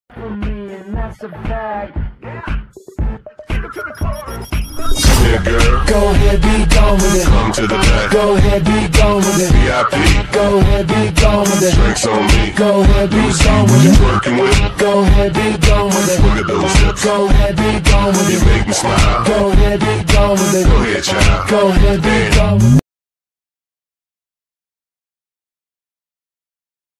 For me, and that's a fact. Yeah, girl. Go ahead, be gone with it. Come to the back. Go ahead, be gone with it. VIP. Go ahead, be gone with it. Drinks on me. Go ahead, be See gone what with you it. working with. Go ahead, be gone with it. Look at those hips. Go ahead, be gone with You it. make me smile. Go ahead, be gone with it. Go ahead, child. Go ahead, be gone with it.